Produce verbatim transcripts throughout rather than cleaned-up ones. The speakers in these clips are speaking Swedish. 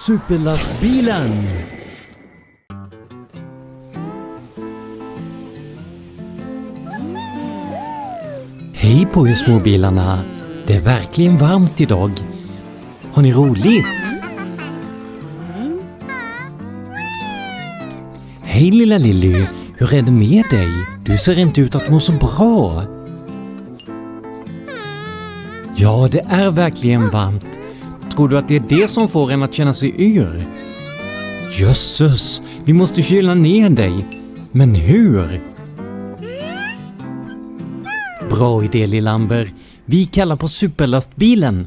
Superlastbilen! Hej på er småbilarna! Det är verkligen varmt idag. Har ni roligt? Hej lilla Lilly, hur är det med dig? Du ser inte ut att må så bra. Ja, det är verkligen varmt. Tror du att det är det som får en att känna sig yr? Jösses, vi måste kyla ner dig. Men hur? Bra idé, lilla Amber. Vi kallar på superlastbilen.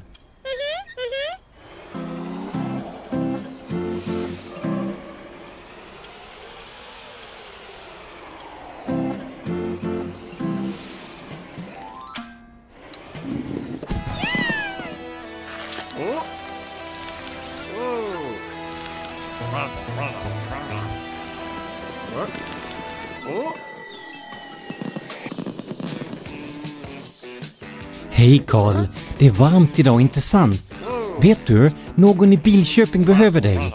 Hej Karl, det är varmt idag, inte sant? Vet du, någon i Bilköping behöver dig.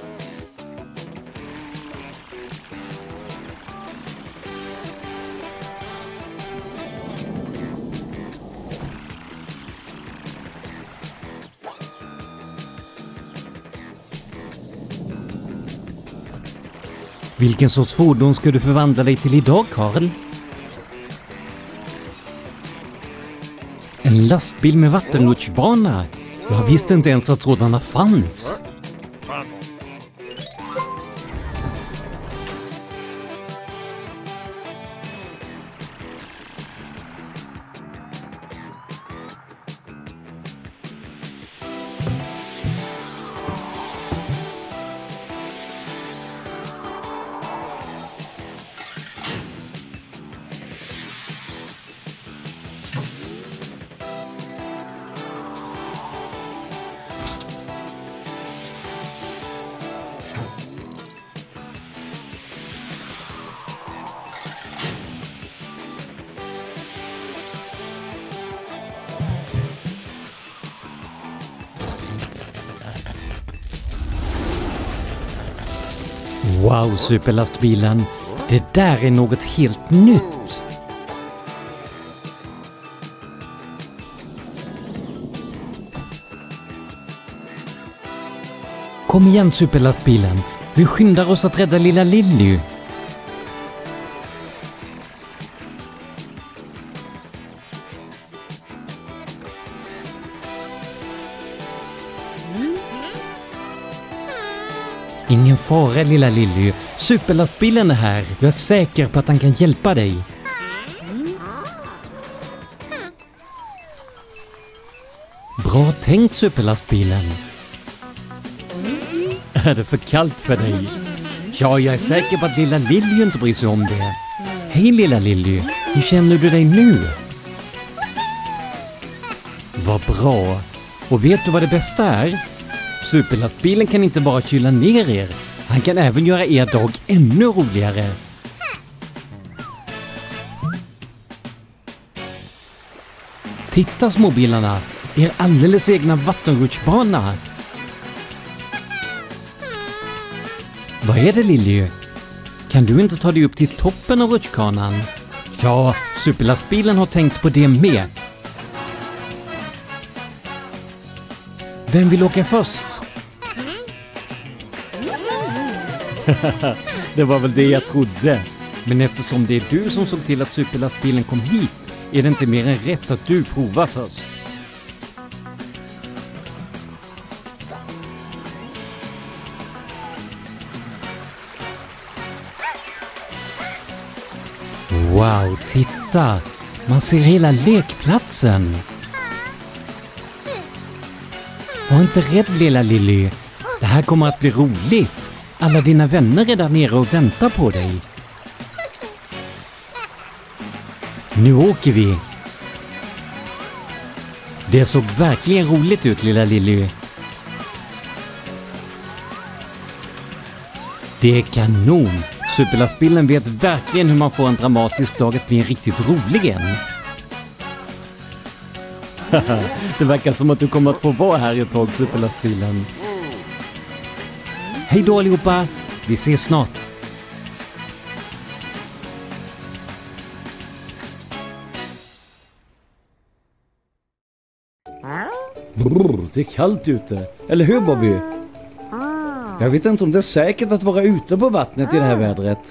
Vilken sorts fordon ska du förvandla dig till idag, Karl? En lastbil med vattenrutschbana? Jag visste inte ens att sådana fanns. Wow, superlastbilen. Det där är något helt nytt. Kom igen, superlastbilen. Vi skyndar oss att rädda lilla Lilly. Ingen fara, lilla Lilly. Superlastbilen är här. Jag är säker på att han kan hjälpa dig. Bra tänkt, superlastbilen. Är det för kallt för dig? Ja, jag är säker på att lilla Lilly inte bryr sig om det. Hej lilla Lilly, hur känner du dig nu? Vad bra. Och vet du vad det bästa är? Superlastbilen kan inte bara kyla ner er. Han kan även göra er dag ännu roligare. Titta småbilarna, er alldeles egna vattenrutschbana. Vad är det, Lilly? Kan du inte ta dig upp till toppen av rutschkanan? Ja, superlastbilen har tänkt på det med. Vem vill åka först? Det var väl det jag trodde. Men eftersom det är du som såg till att superlastbilen kom hit är det inte mer än rätt att du provar först. Wow, titta! Man ser hela lekplatsen. Var inte rädd, lilla Lilly. Det här kommer att bli roligt. Alla dina vänner är där nere och väntar på dig. Nu åker vi. Det såg verkligen roligt ut, lilla Lilly. Det är kanon. Superlastbilen vet verkligen hur man får en dramatisk dag att bli en riktigt rolig en. Det verkar som att du kommer att få vara här ett tag, superlastbilen. Hej då allihopa, vi ses snart. Brr, det är kallt ute, eller hur Bobby? Jag vet inte om det är säkert att vara ute på vattnet i det här vädret.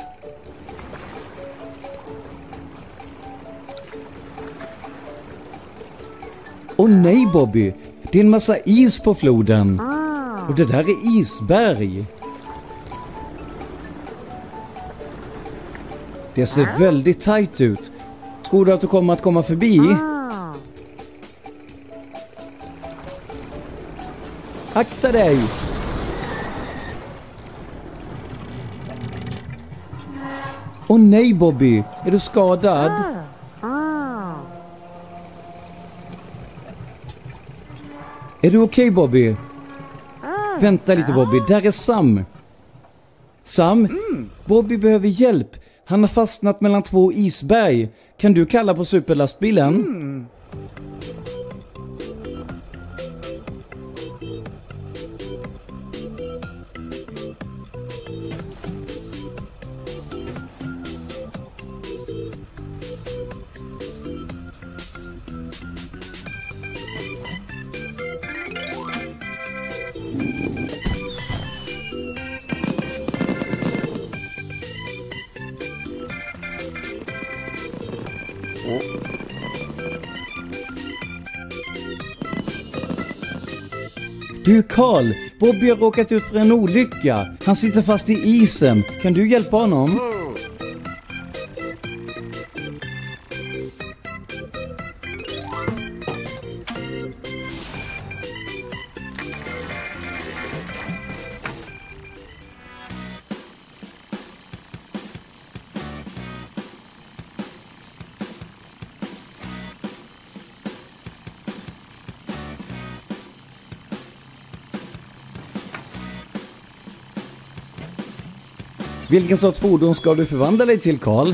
Åh nej Bobby, det är en massa is på floden. Och det där är isberg. Det ser väldigt tajt ut. Tror du att du kommer att komma förbi? Akta dig! Åh nej Bobby, är du skadad? Är du okej okay, Bobby? Vänta lite Bobby, där är Sam. Sam, Bobby behöver hjälp. Han har fastnat mellan två isberg. Kan du kalla på superlastbilen? Mm. Du Carl, Bobby har råkat ut för en olycka. Han sitter fast i isen. Kan du hjälpa honom? Vilken sorts fordon ska du förvandla dig till, Carl?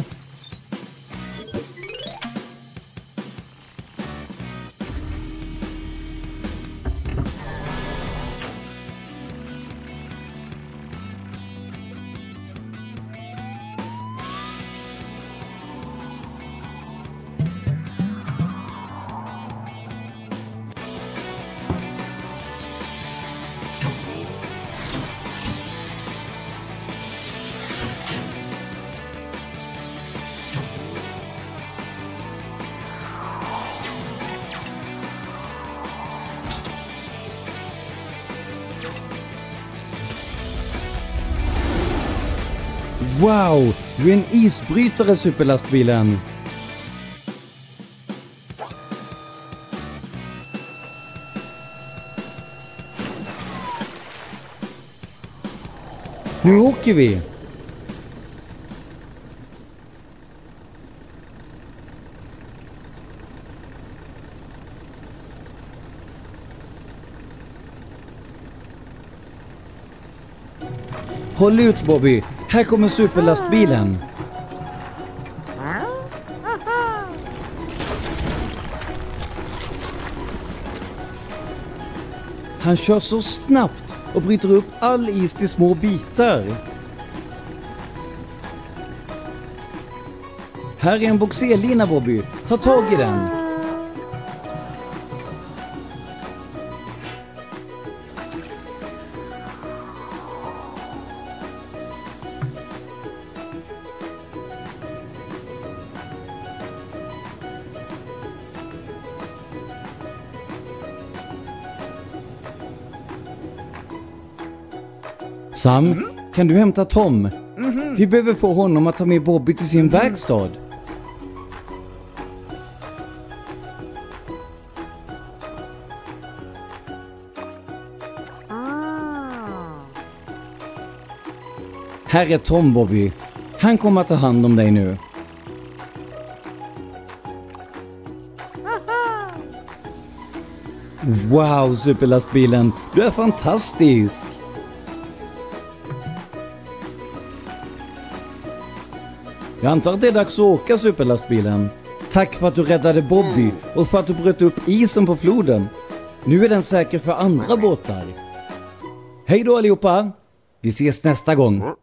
Wow, du är en isbrytare, superlastbilen. Nu åker vi. Håll ut Bobby, här kommer superlastbilen. Han kör så snabbt och bryter upp all is till små bitar. Här är en boxerlina Bobby, ta tag i den. Sam, kan du hämta Tom? Mm-hmm. Vi behöver få honom att ta med Bobby till sin mm-hmm. verkstad. Ah. Här är Tom, Bobby. Han kommer att ta hand om dig nu. Wow, superlastbilen. Du är fantastisk. Jag antar att det är dags att åka, superlastbilen. Tack för att du räddade Bobby och för att du bröt upp isen på floden. Nu är den säker för andra båtar. Hej då allihopa! Vi ses nästa gång.